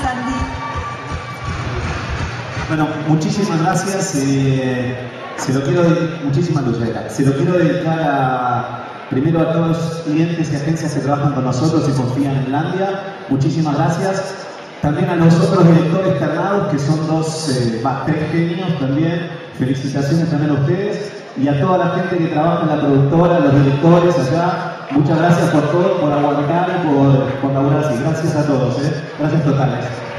Andy. Bueno, muchísimas gracias. Muchísimas gracias. Se lo quiero dedicar primero a todos los clientes y agencias que trabajan con nosotros y confían en Landia. Muchísimas gracias. También a los otros directores ternados, que son tres genios también. Felicitaciones también a ustedes. Y a toda la gente que trabaja en la productora, los directores allá. Muchas gracias por todo, por aguantar y por laburar así. Gracias a todos. Gracias totales.